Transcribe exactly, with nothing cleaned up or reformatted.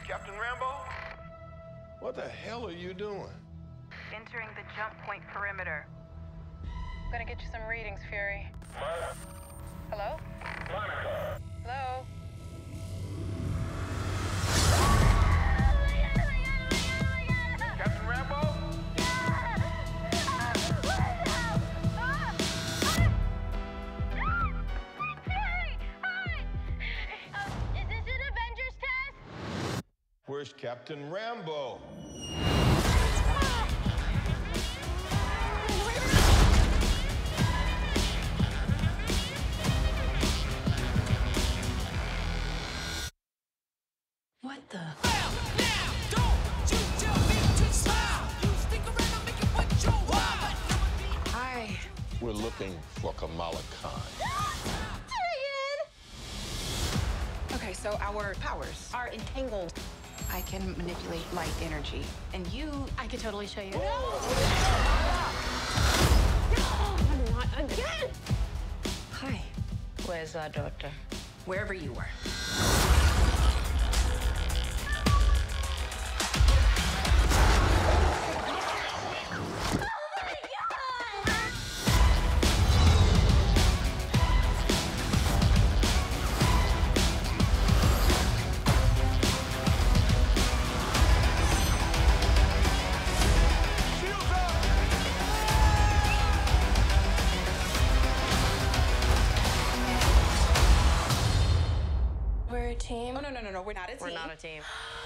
Captain Rambeau? What the hell are you doing? Entering the jump point perimeter. I'm gonna get you some readings, Fury. What? Hello? Monica. Hello? Captain Rambeau? Where's Captain Rambeau? What the? Hi. We're looking for Kamala Khan. Okay, so our powers are entangled. I can manipulate light energy. And you, I could totally show you. No! Not again! Hi. Where's our daughter? Wherever you were. We're a team. Oh, no, no, no, no, we're not a team. We're not a team.